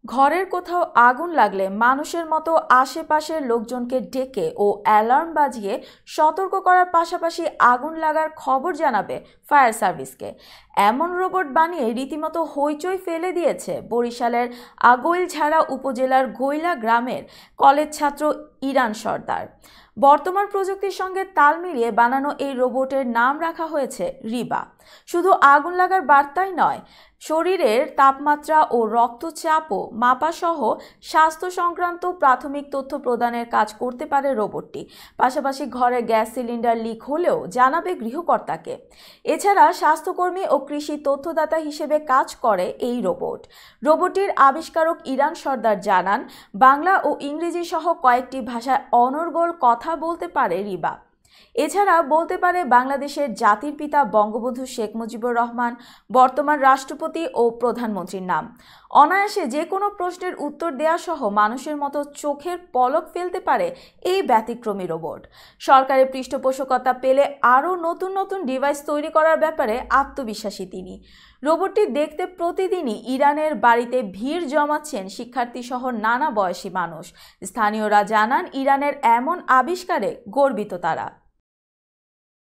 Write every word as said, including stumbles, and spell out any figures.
ঘরের কোথাও আগুন লাগলে মানুষের মতো আশেপাশের লোকজনকে ডেকে ও অ্যালার্ম বাজিয়ে সতর্ক করার পাশাপাশি আগুন লাগার খবর জানাবে ফায়ার সার্ভিসকে। এমন রোবট বানিয়ে রীতিমতো হইচই ফেলে দিয়েছে বরিশালের আগৈলঝাড়া উপজেলার গৈলা গ্রামের কলেজ ছাত্র ইরান সর্দার। বর্তমান প্রযুক্তির সঙ্গে তাল মিলিয়ে বানানো এই রোবটের নাম রাখা হয়েছে রিবা। শুধু আগুন লাগার বার্তাই নয়, শরীরের তাপমাত্রা ও রক্তচাপও মাপা সহ স্বাস্থ্য সংক্রান্ত প্রাথমিক তথ্য প্রদানের কাজ করতে পারে রোবটটি। পাশাপাশি ঘরে গ্যাস সিলিন্ডার লিক হলেও জানাবে গৃহকর্তাকে। এছাড়া স্বাস্থ্যকর্মী ও কৃষি তথ্যদাতা হিসেবে কাজ করে এই রোবট। রোবটটির আবিষ্কারক ইরান সর্দার জানান, বাংলা ও ইংরেজি সহ কয়েকটি ভাষায় অনর্গল কথা বলতে পারে রিবা। এছাড়া বলতে পারে বাংলাদেশের জাতির পিতা বঙ্গবন্ধু শেখ মুজিবুর রহমান, বর্তমান রাষ্ট্রপতি ও প্রধানমন্ত্রীর নাম। অনায়াসে যে কোনো প্রশ্নের উত্তর দেয়া সহ মানুষের মতো চোখের পলক ফেলতে পারে এই ব্যতিক্রমী রোবট। সরকারের পৃষ্ঠপোষকতা পেলে আরও নতুন নতুন ডিভাইস তৈরি করার ব্যাপারে আত্মবিশ্বাসী তিনি। রোবটটি দেখতে প্রতিদিনই ইরানের বাড়িতে ভিড় জমাচ্ছেন শিক্ষার্থী সহ নানা বয়সী মানুষ। স্থানীয়রা জানান, ইরানের এমন আবিষ্কারে গর্বিত তারা।